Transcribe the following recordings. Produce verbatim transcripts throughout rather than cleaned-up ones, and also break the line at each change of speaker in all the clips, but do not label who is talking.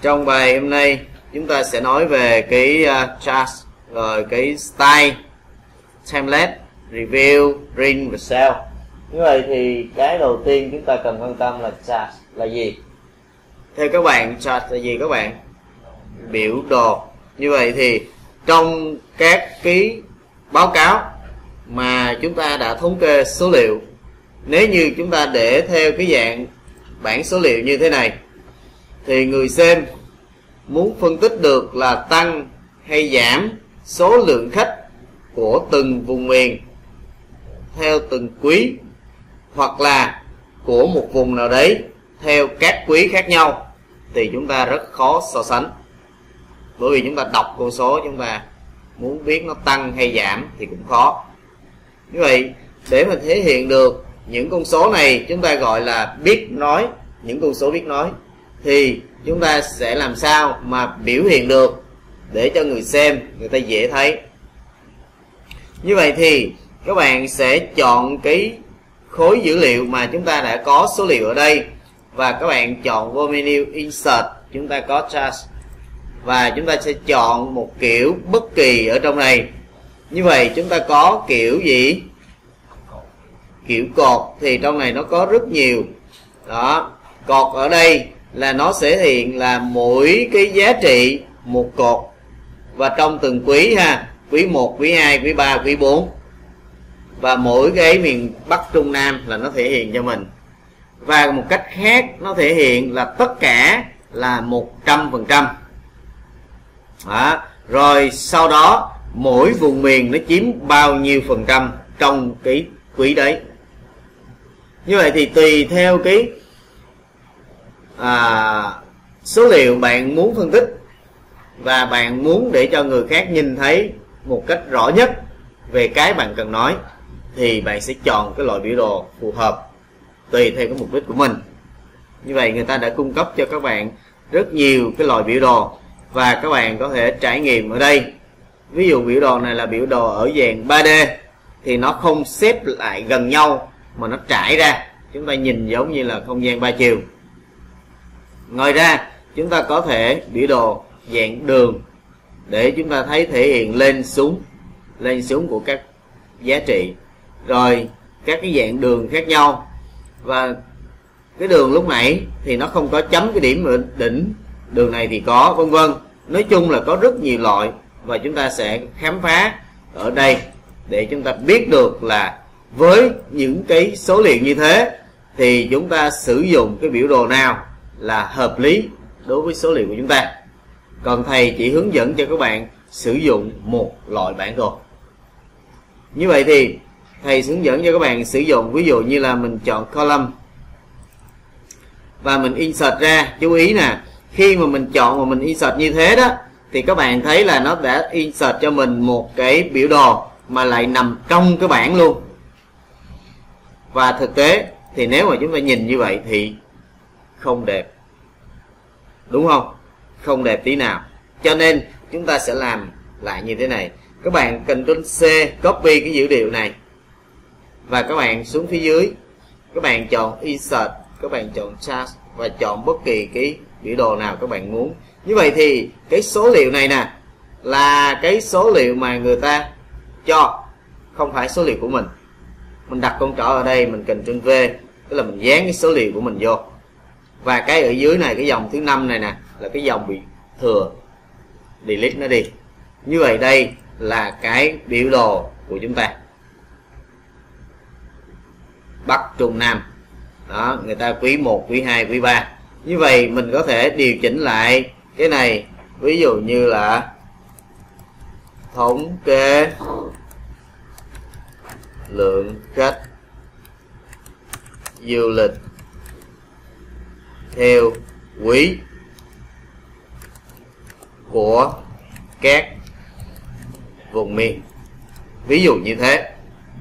Trong bài hôm nay chúng ta sẽ nói về cái uh, chart, rồi cái style, template, review, print và sell. Như vậy thì cái đầu tiên chúng ta cần quan tâm là chart là gì? Theo các bạn, chart là gì các bạn? Biểu đồ. Như vậy thì trong các cái báo cáo mà chúng ta đã thống kê số liệu, nếu như chúng ta để theo cái dạng bảng số liệu như thế này thì người xem muốn phân tích được là tăng hay giảm số lượng khách của từng vùng miền theo từng quý, hoặc là của một vùng nào đấy theo các quý khác nhau, thì chúng ta rất khó so sánh. Bởi vì chúng ta đọc con số, chúng ta muốn biết nó tăng hay giảm thì cũng khó. Như vậy để mà thể hiện được những con số này, chúng ta gọi là biết nói, những con số biết nói, thì chúng ta sẽ làm sao mà biểu hiện được để cho người xem người ta dễ thấy. Như vậy thì các bạn sẽ chọn cái khối dữ liệu mà chúng ta đã có số liệu ở đây, và các bạn chọn vô menu Insert, chúng ta có Chart, và chúng ta sẽ chọn một kiểu bất kỳ ở trong này. Như vậy chúng ta có kiểu gì? Kiểu cột, thì trong này nó có rất nhiều. Đó, cột ở đây là nó sẽ hiện là mỗi cái giá trị một cột, và trong từng quý ha, quý một, quý hai, quý ba, quý bốn, và mỗi cái miền Bắc Trung Nam là nó thể hiện cho mình. Và một cách khác nó thể hiện là tất cả là một trăm phần trăm. Đó. Rồi sau đó mỗi vùng miền nó chiếm bao nhiêu phần trăm trong cái quý đấy. Như vậy thì tùy theo cái à, số liệu bạn muốn phân tích, và bạn muốn để cho người khác nhìn thấy một cách rõ nhất về cái bạn cần nói, thì bạn sẽ chọn cái loại biểu đồ phù hợp tùy theo cái mục đích của mình. Như vậy người ta đã cung cấp cho các bạn rất nhiều cái loại biểu đồ, và các bạn có thể trải nghiệm ở đây. Ví dụ biểu đồ này là biểu đồ ở dạng ba D, thì nó không xếp lại gần nhau mà nó trải ra, chúng ta nhìn giống như là không gian ba chiều. Ngoài ra chúng ta có thể biểu đồ dạng đường, để chúng ta thấy thể hiện lên xuống lên xuống của các giá trị, rồi các cái dạng đường khác nhau. Và cái đường lúc nãy thì nó không có chấm cái điểm ở đỉnh, đường này thì có, vân vân. Nói chung là có rất nhiều loại, và chúng ta sẽ khám phá ở đây để chúng ta biết được là với những cái số liệu như thế thì chúng ta sử dụng cái biểu đồ nào là hợp lý đối với số liệu của chúng ta. Còn thầy chỉ hướng dẫn cho các bạn sử dụng một loại bản đồ. Như vậy thì thầy hướng dẫn cho các bạn sử dụng, ví dụ như là mình chọn column và mình insert ra. Chú ý nè, khi mà mình chọn mà mình insert như thế đó, thì các bạn thấy là nó đã insert cho mình một cái biểu đồ mà lại nằm trong cái bảng luôn. Và thực tế thì nếu mà chúng ta nhìn như vậy thì không đẹp, đúng không? Không đẹp tí nào. Cho nên chúng ta sẽ làm lại như thế này. Các bạn Ctrl C copy cái dữ liệu này, và các bạn xuống phía dưới, các bạn chọn Insert, các bạn chọn Chart, và chọn bất kỳ cái biểu đồ nào các bạn muốn. Như vậy thì cái số liệu này nè là cái số liệu mà người ta cho, không phải số liệu của mình. Mình đặt con trỏ ở đây, mình Ctrl V, tức là mình dán cái số liệu của mình vô. Và cái ở dưới này, cái dòng thứ năm này nè, là cái dòng bị thừa, delete nó đi. Như vậy đây là cái biểu đồ của chúng ta, Bắc Trung Nam. Đó, người ta quý một, quý hai, quý ba. Như vậy mình có thể điều chỉnh lại cái này, ví dụ như là thống kê lượng khách du lịch theo quý của các vùng miền, ví dụ như thế.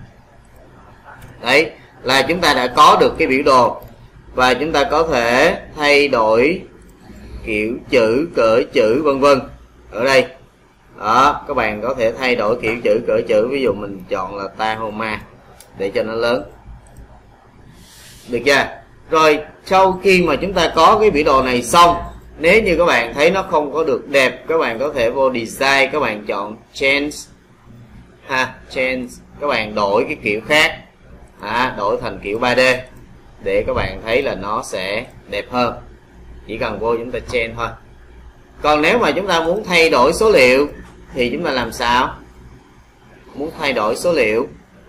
Đấy là chúng ta đã có được cái biểu đồ, và chúng ta có thể thay đổi kiểu chữ, cỡ chữ, vân vân ở đây. Đó, các bạn có thể thay đổi kiểu chữ, cỡ chữ. Ví dụ mình chọn là Tahoma để cho nó lớn, được chưa? Rồi sau khi mà chúng ta có cái biểu đồ này xong, Nếu như các bạn thấy nó không có được đẹp, các bạn có thể vô design, các bạn chọn change ha, change, các bạn đổi cái kiểu khác, à, đổi thành kiểu ba D để các bạn thấy là nó sẽ đẹp hơn. Chỉ cần vô chúng ta change thôi. Còn nếu mà chúng ta muốn thay đổi số liệu thì chúng ta làm sao? Muốn thay đổi số liệu,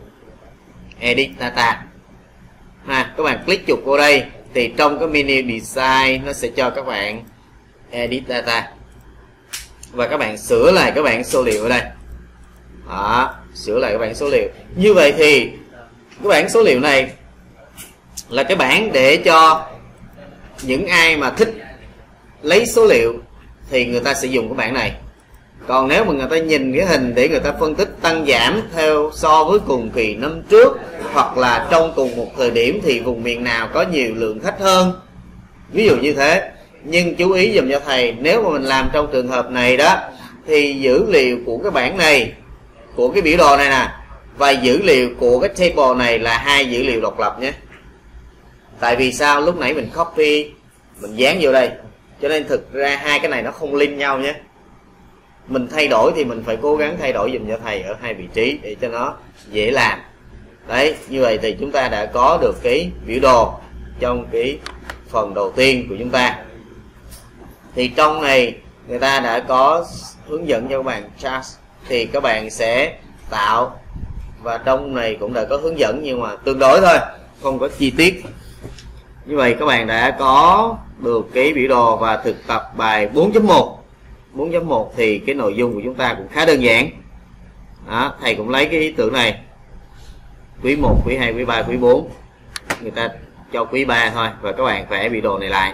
edit data ha, các bạn click chuột vô đây thì trong cái menu design nó sẽ cho các bạn edit data và các bạn sửa lại các bảng số liệu ở đây. Đó, sửa lại các bảng số liệu. Như vậy thì cái bảng số liệu này là cái bảng để cho những ai mà thích lấy số liệu thì người ta sẽ dùng cái bảng này. Còn nếu mà người ta nhìn cái hình để người ta phân tích tăng giảm theo so với cùng kỳ năm trước, hoặc là trong cùng một thời điểm thì vùng miền nào có nhiều lượng khách hơn, ví dụ như thế. Nhưng chú ý dùm cho thầy, nếu mà mình làm trong trường hợp này đó thì dữ liệu của cái bảng này, của cái biểu đồ này nè, và dữ liệu của cái table này là hai dữ liệu độc lập nhé. Tại vì sao? Lúc nãy mình copy, mình dán vô đây, cho nên thực ra hai cái này nó không link nhau nhé. Mình thay đổi thì mình phải cố gắng thay đổi dùm cho thầy ở hai vị trí để cho nó dễ làm. Đấy, như vậy thì chúng ta đã có được cái biểu đồ trong cái phần đầu tiên của chúng ta. Thì trong này người ta đã có hướng dẫn cho các bạn chart, thì các bạn sẽ tạo, và trong này cũng đã có hướng dẫn nhưng mà tương đối thôi, không có chi tiết. Như vậy các bạn đã có được cái biểu đồ và thực tập bài bốn chấm một. bốn chấm một thì cái nội dung của chúng ta cũng khá đơn giản. Đó, thầy cũng lấy cái ý tưởng này. Quý một, quý hai, quý ba, quý bốn. Người ta cho quý ba thôi và các bạn vẽ biểu đồ này lại.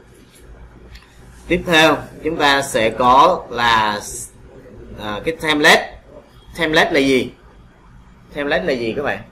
Tiếp theo chúng ta sẽ có là à, cái template. Template là gì? Template là gì các bạn?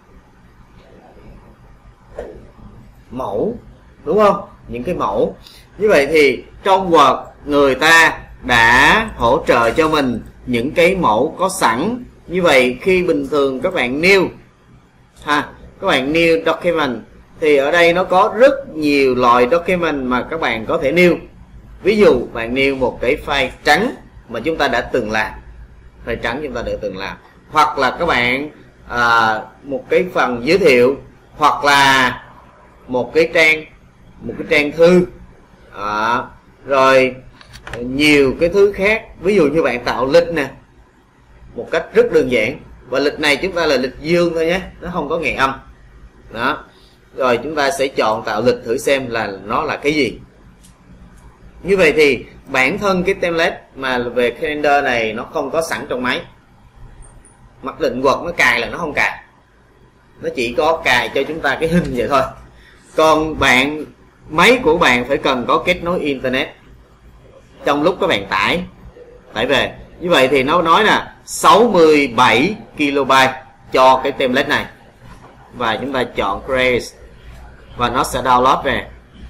Mẫu, đúng không? Những cái mẫu. Như vậy thì trong Word người ta đã hỗ trợ cho mình những cái mẫu có sẵn. Như vậy khi bình thường các bạn new ha, các bạn new document thì ở đây nó có rất nhiều loại document mà các bạn có thể new. Ví dụ bạn new một cái file trắng mà chúng ta đã từng làm, file trắng chúng ta đã từng làm, hoặc là các bạn à, một cái phần giới thiệu, hoặc là một cái trang một cái trang thư, à, rồi nhiều cái thứ khác. Ví dụ như bạn tạo lịch nè, một cách rất đơn giản, và lịch này chúng ta là lịch dương thôi nhé, nó không có ngày âm. Đó, rồi chúng ta sẽ chọn tạo lịch thử xem là nó là cái gì. Như vậy thì bản thân cái template mà về calendar này nó không có sẵn trong máy. Mặc định Word nó cài là nó không cài, nó chỉ có cài cho chúng ta cái hình vậy thôi. Còn bạn, máy của bạn phải cần có kết nối internet trong lúc các bạn tải tải về. Như vậy thì nó nói là sáu mươi bảy ki lô bait cho cái template này, và chúng ta chọn create và nó sẽ download về.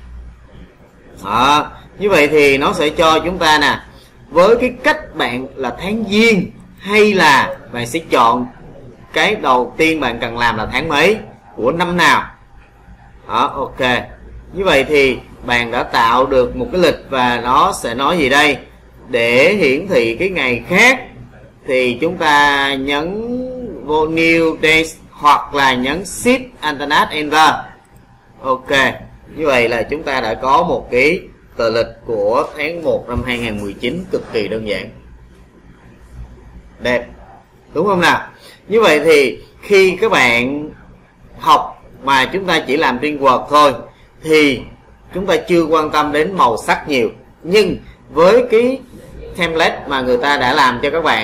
Đó, như vậy thì nó sẽ cho chúng ta nè, với cái cách bạn là tháng giêng, hay là bạn sẽ chọn cái đầu tiên bạn cần làm là tháng mấy của năm nào. Đó, ok. Như vậy thì bạn đã tạo được một cái lịch, và nó sẽ nói gì đây? Để hiển thị cái ngày khác thì chúng ta nhấn vô new days, hoặc là nhấn shift alternate enter. Ok. Như vậy là chúng ta đã có một cái tờ lịch của tháng một năm hai nghìn không trăm mười chín cực kỳ đơn giản, đẹp, đúng không nào? Như vậy thì khi các bạn học mà chúng ta chỉ làm trên Word thôi thì chúng ta chưa quan tâm đến màu sắc nhiều. Nhưng với cái template mà người ta đã làm cho các bạn,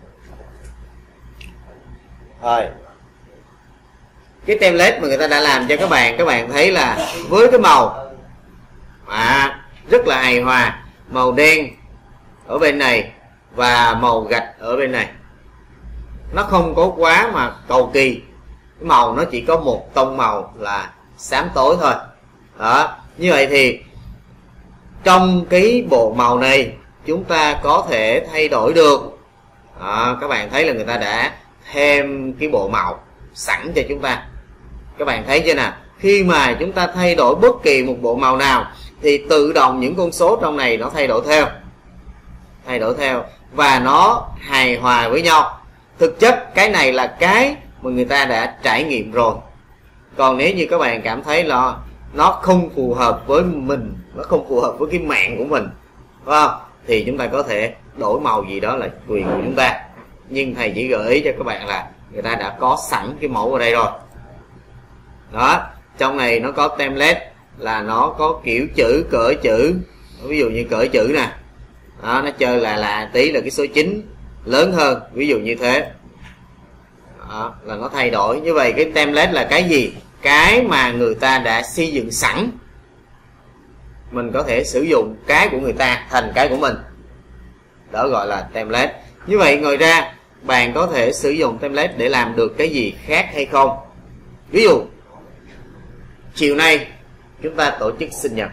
rồi cái template mà người ta đã làm cho các bạn, các bạn thấy là với cái màu à, rất là hài hòa, màu đen ở bên này và màu gạch ở bên này, nó không có quá mà cầu kỳ. Cái màu nó chỉ có một tông màu là xám tối thôi. Đó, như vậy thì trong cái bộ màu này chúng ta có thể thay đổi được. Đó, các bạn thấy là người ta đã thêm cái bộ màu sẵn cho chúng ta. Các bạn thấy chưa nào? Khi mà chúng ta thay đổi bất kỳ một bộ màu nào thì tự động những con số trong này nó thay đổi theo thay đổi theo và nó hài hòa với nhau. Thực chất cái này là cái mà người ta đã trải nghiệm rồi. Còn nếu như các bạn cảm thấy là nó không phù hợp với mình, nó không phù hợp với cái mạng của mình, phải không? Thì chúng ta có thể đổi màu gì đó là quyền của chúng ta. Nhưng thầy chỉ gợi ý cho các bạn là người ta đã có sẵn cái mẫu ở đây rồi. Đó, trong này nó có template là nó có kiểu chữ, cỡ chữ. Ví dụ như cỡ chữ nè. Đó, nó chơi là là tí là cái số chín lớn hơn, ví dụ như thế. Đó, là nó thay đổi. Như vậy cái template là cái gì? Cái mà người ta đã xây dựng sẵn. Mình có thể sử dụng cái của người ta thành cái của mình. Đó gọi là template. Như vậy ngoài ra bạn có thể sử dụng template để làm được cái gì khác hay không? Ví dụ chiều nay chúng ta tổ chức sinh nhật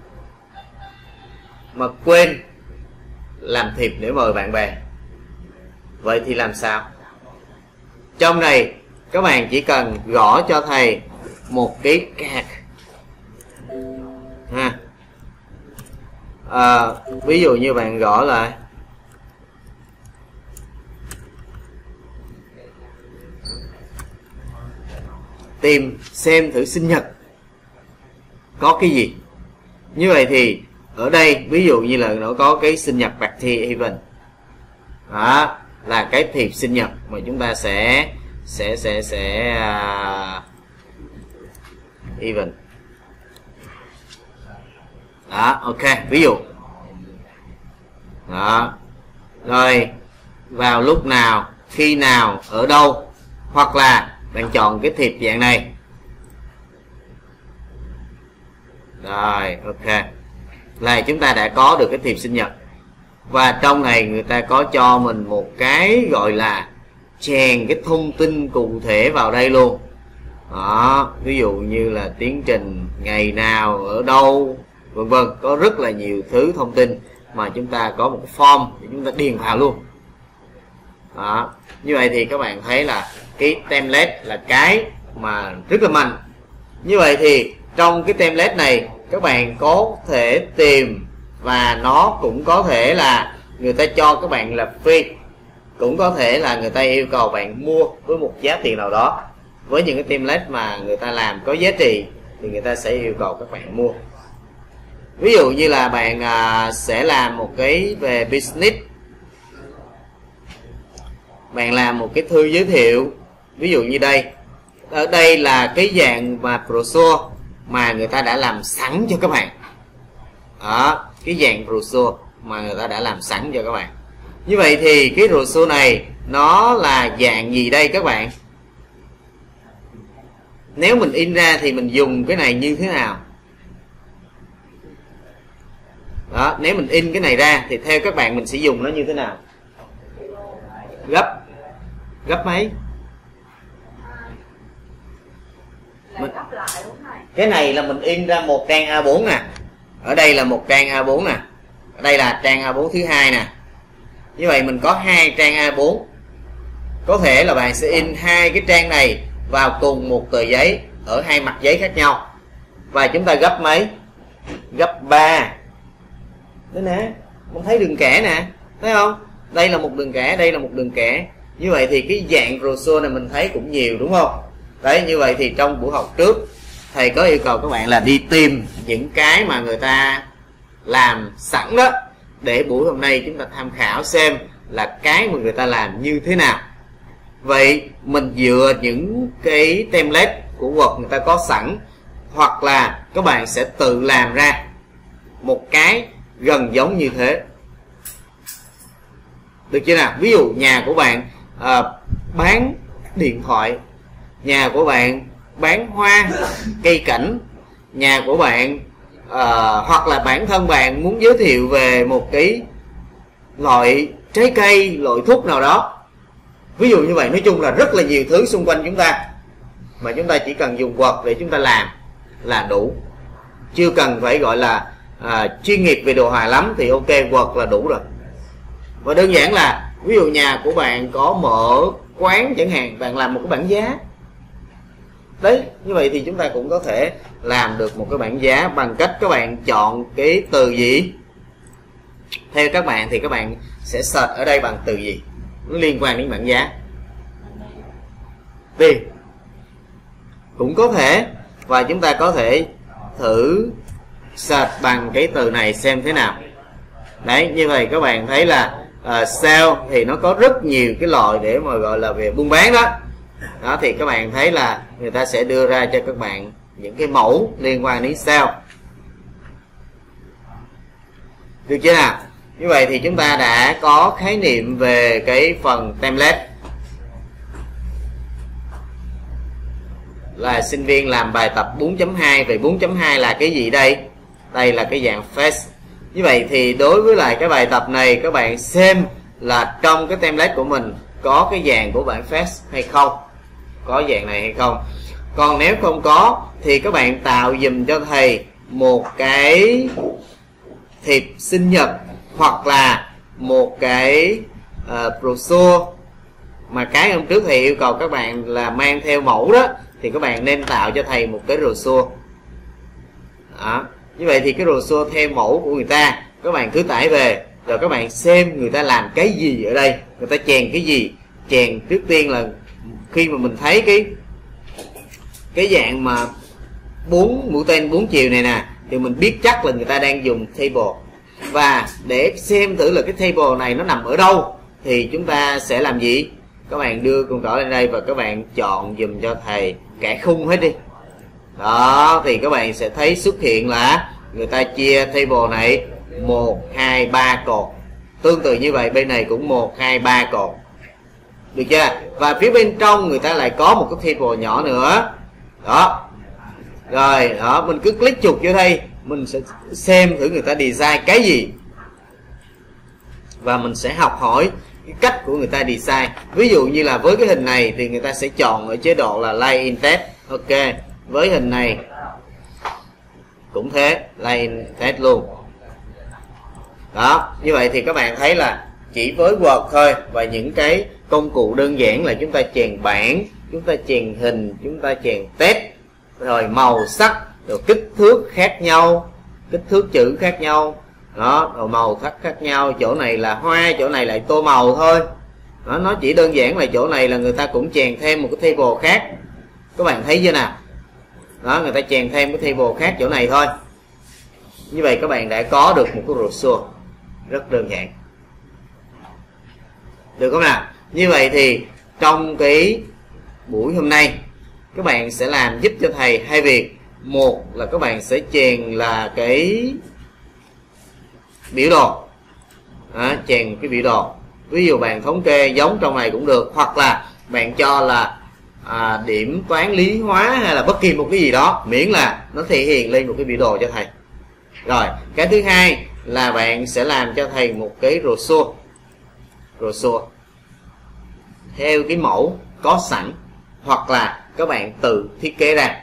mà quên làm thiệp để mời bạn bè. Vậy thì làm sao? Trong này các bạn chỉ cần gõ cho thầy một cái card ha. À, ví dụ như bạn gõ lại tìm xem thử sinh nhật có cái gì. Như vậy thì ở đây ví dụ như là nó có cái sinh nhật party event. Đó là cái thiệp sinh nhật mà chúng ta sẽ sẽ sẽ sẽ uh, event. Đó, ok, ví dụ. Đó. Rồi vào lúc nào, khi nào, ở đâu, hoặc là bạn chọn cái thiệp dạng này. Rồi, ok. Là chúng ta đã có được cái thiệp sinh nhật. Và trong này người ta có cho mình một cái gọi là chèn cái thông tin cụ thể vào đây luôn. Đó, ví dụ như là tiến trình, ngày nào, ở đâu, vân vân. Có rất là nhiều thứ thông tin mà chúng ta có một cái form để chúng ta điền vào luôn. Đó, như vậy thì các bạn thấy là cái template là cái mà rất là mạnh. Như vậy thì trong cái template này các bạn có thể tìm, và nó cũng có thể là người ta cho các bạn là free, cũng có thể là người ta yêu cầu bạn mua với một giá tiền nào đó. Với những cái template mà người ta làm có giá trị thì người ta sẽ yêu cầu các bạn mua. Ví dụ như là bạn à, sẽ làm một cái về business, bạn làm một cái thư giới thiệu. Ví dụ như đây, ở đây là cái dạng mà brochure mà người ta đã làm sẵn cho các bạn. Đó, cái dạng brochure mà người ta đã làm sẵn cho các bạn. Như vậy thì cái brochure này nó là dạng gì đây các bạn? Nếu mình in ra thì mình dùng cái này như thế nào? Đó, nếu mình in cái này ra thì theo các bạn mình sẽ dùng nó như thế nào? Gấp Gấp mấy? Mình, cái này là mình in ra một trang A bốn nè. Ở đây là một trang A bốn nè. Ở đây là trang A bốn thứ hai nè. Như vậy mình có hai trang A bốn. Có thể là bạn sẽ in hai cái trang này vào cùng một tờ giấy ở hai mặt giấy khác nhau. Và chúng ta gấp mấy? Gấp ba. Đây nè, mình thấy đường kẻ nè, thấy không? Đây là một đường kẻ, đây là một đường kẻ. Như vậy thì cái dạng brochure này mình thấy cũng nhiều đúng không? Đấy, như vậy thì trong buổi học trước thầy có yêu cầu các bạn là đi tìm những cái mà người ta làm sẵn đó, để buổi hôm nay chúng ta tham khảo xem là cái mà người ta làm như thế nào. Vậy mình dựa những cái template của Word người ta có sẵn, hoặc là các bạn sẽ tự làm ra một cái gần giống như thế. Được chưa nào? Ví dụ nhà của bạn à, bán điện thoại, nhà của bạn bán hoa, cây cảnh, nhà của bạn à, hoặc là bản thân bạn muốn giới thiệu về một cái loại trái cây, loại thuốc nào đó. Ví dụ như vậy, nói chung là rất là nhiều thứ xung quanh chúng ta mà chúng ta chỉ cần dùng Word để chúng ta làm là đủ. Chưa cần phải gọi là à, chuyên nghiệp về đồ họa lắm thì ok, Word là đủ rồi. Và đơn giản là ví dụ nhà của bạn có mở quán chẳng hạn, bạn làm một cái bảng giá. Đấy, như vậy thì chúng ta cũng có thể làm được một cái bảng giá bằng cách các bạn chọn cái từ gì. Theo các bạn thì các bạn sẽ search ở đây bằng từ gì nó liên quan đến bảng giá. Tiền cũng có thể, và chúng ta có thể thử search bằng cái từ này xem thế nào. Đấy, như vậy các bạn thấy là uh, sale thì nó có rất nhiều cái loại để mà gọi là về buôn bán đó. Đó thì các bạn thấy là người ta sẽ đưa ra cho các bạn những cái mẫu liên quan đến sale. Được chưa nào? Như vậy thì chúng ta đã có khái niệm về cái phần template, là sinh viên làm bài tập bốn chấm hai. Về bốn chấm hai là cái gì đây? Đây là cái dạng face. Như vậy thì đối với lại cái bài tập này, các bạn xem là trong cái template của mình có cái dạng của bảng face hay không, có dạng này hay không. Còn nếu không có thì các bạn tạo dùm cho thầy một cái thiệp sinh nhật hoặc là một cái uh, brochure mà cái hôm trước thầy yêu cầu các bạn là mang theo mẫu đó, thì các bạn nên tạo cho thầy một cái brochure. Đó. Như vậy thì cái brochure theo mẫu của người ta, các bạn cứ tải về rồi các bạn xem người ta làm cái gì ở đây, người ta chèn cái gì. Chèn trước tiên là khi mà mình thấy cái cái dạng mà bốn mũi tên bốn chiều này nè, thì mình biết chắc là người ta đang dùng table. Và để xem thử là cái table này nó nằm ở đâu thì chúng ta sẽ làm gì? Các bạn đưa con trỏ lên đây và các bạn chọn dùm cho thầy cả khung hết đi. Đó thì các bạn sẽ thấy xuất hiện là người ta chia table này một, hai, ba cột. Tương tự như vậy bên này cũng một, hai, ba cột. Được chưa? Và phía bên trong người ta lại có một cái table nhỏ nữa. Đó. Rồi, đó, mình cứ click chuột vô đây, mình sẽ xem thử người ta design cái gì. Và mình sẽ học hỏi cái cách của người ta design. Ví dụ như là với cái hình này thì người ta sẽ chọn ở chế độ là Line in Test. Ok. Với hình này cũng thế, Line in Test luôn. Đó, như vậy thì các bạn thấy là chỉ với Word thôi và những cái công cụ đơn giản là chúng ta chèn bảng, chúng ta chèn hình, chúng ta chèn test, rồi màu sắc, rồi kích thước khác nhau, kích thước chữ khác nhau, đó, rồi màu sắc khác nhau. Chỗ này là hoa, chỗ này lại tô màu thôi. Đó, nó chỉ đơn giản là chỗ này là người ta cũng chèn thêm một cái table khác. Các bạn thấy chưa nào? Đó, người ta chèn thêm cái table khác chỗ này thôi. Như vậy các bạn đã có được một cái brochure rất đơn giản. Được không nào? Như vậy thì trong cái buổi hôm nay các bạn sẽ làm giúp cho thầy hai việc. Một là các bạn sẽ chèn là cái biểu đồ. Đó, chèn cái biểu đồ. Ví dụ bạn thống kê giống trong này cũng được, hoặc là bạn cho là à, điểm toán lý hóa hay là bất kỳ một cái gì đó, miễn là nó thể hiện lên một cái biểu đồ cho thầy. Rồi, cái thứ hai là bạn sẽ làm cho thầy một cái brochure. Brochure theo cái mẫu có sẵn, hoặc là các bạn tự thiết kế ra.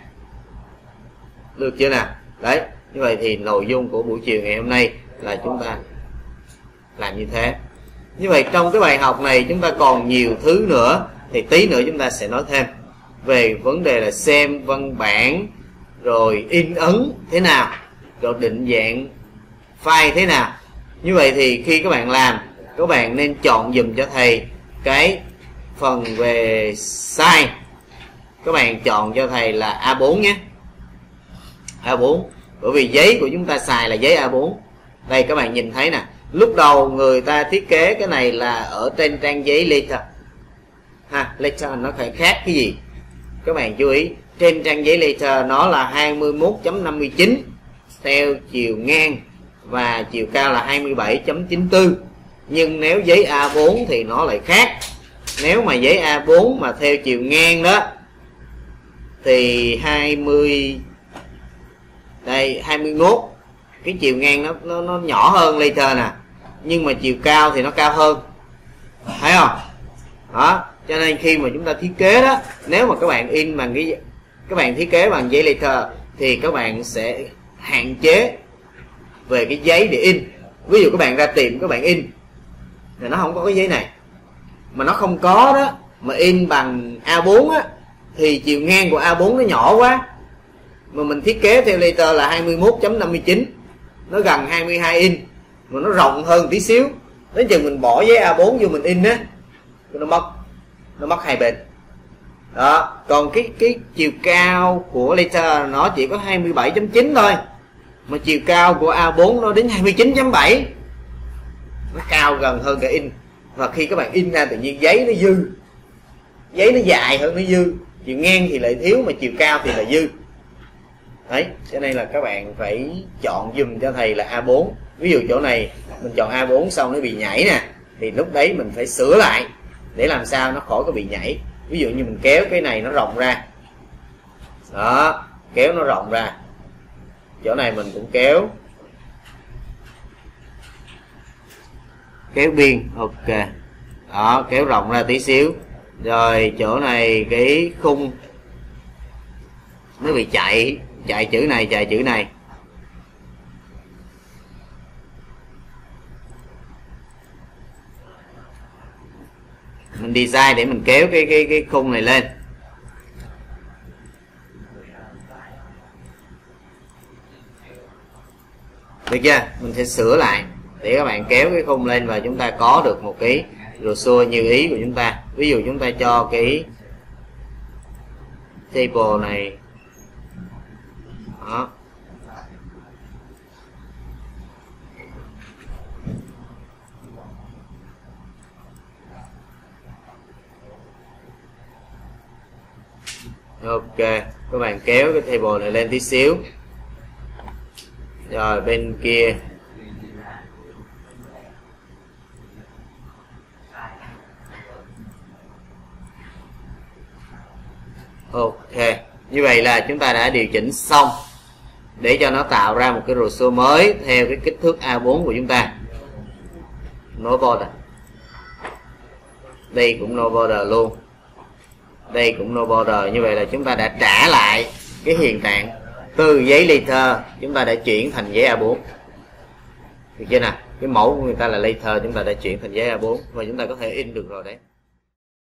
Được chưa nào? Đấy, như vậy thì nội dung của buổi chiều ngày hôm nay là chúng ta làm như thế. Như vậy trong cái bài học này chúng ta còn nhiều thứ nữa, thì tí nữa chúng ta sẽ nói thêm về vấn đề là xem văn bản, rồi in ấn thế nào, rồi định dạng file thế nào. Như vậy thì khi các bạn làm, các bạn nên chọn dùm cho thầy cái phần về size. Các bạn chọn cho thầy là A bốn nhé, A bốn. Bởi vì giấy của chúng ta xài là giấy A bốn. Đây các bạn nhìn thấy nè, lúc đầu người ta thiết kế cái này là ở trên trang giấy letter ha, letter nó phải khác cái gì. Các bạn chú ý, trên trang giấy letter nó là hai mươi mốt chấm năm mươi chín theo chiều ngang và chiều cao là hai mươi bảy chấm chín tư. Nhưng nếu giấy A bốn thì nó lại khác. Nếu mà giấy A bốn mà theo chiều ngang đó thì hai mươi, đây hai mươi mốt, cái chiều ngang nó nó, nó nhỏ hơn letter nè, nhưng mà chiều cao thì nó cao hơn, thấy không? Đó, cho nên khi mà chúng ta thiết kế đó, nếu mà các bạn in bằng cái các bạn thiết kế bằng giấy letter thì các bạn sẽ hạn chế về cái giấy để in. Ví dụ các bạn ra tiệm các bạn in thì nó không có cái giấy này, mà nó không có đó, mà in bằng A bốn á, thì chiều ngang của A bốn nó nhỏ quá, mà mình thiết kế theo laser là hai mươi mốt chấm năm mươi chín, nó gần hai mươi hai inch mà nó rộng hơn tí xíu, đến chừng mình bỏ giấy A bốn vô mình in á, nó mất nó mất hai bên đó. Còn cái cái chiều cao của laser nó chỉ có hai mươi bảy chấm chín thôi, mà chiều cao của A bốn nó đến hai mươi chín chấm bảy, nó cao gần hơn cả in. Và khi các bạn in ra tự nhiên giấy nó dư, giấy nó dài hơn nó dư, chiều ngang thì lại thiếu mà chiều cao thì là dư đấy. Cho nên là các bạn phải chọn dùm cho thầy là A bốn. Ví dụ chỗ này mình chọn A bốn xong nó bị nhảy nè, thì lúc đấy mình phải sửa lại để làm sao nó khỏi có bị nhảy. Ví dụ như mình kéo cái này nó rộng ra đó, kéo nó rộng ra, chỗ này mình cũng kéo kéo biên, ok đó, kéo rộng ra tí xíu. Rồi chỗ này cái khung nó bị chạy chạy chữ này chạy chữ này, mình design để mình kéo cái cái cái khung này lên. Được chưa? Mình sẽ sửa lại để các bạn kéo cái khung lên và chúng ta có được một cái brochure như ý của chúng ta. Ví dụ chúng ta cho cái table này đó, ok, các bạn kéo cái table này lên tí xíu. Rồi bên kia ok, như vậy là chúng ta đã điều chỉnh xong để cho nó tạo ra một cái brochure mới theo cái kích thước A bốn của chúng ta. No border, đây cũng no border luôn, đây cũng no border. Như vậy là chúng ta đã trả lại cái hiện trạng từ giấy laser chúng ta đã chuyển thành giấy A bốn. Được chưa nào? Cái mẫu của người ta là laser, chúng ta đã chuyển thành giấy A bốn và chúng ta có thể in được rồi đấy.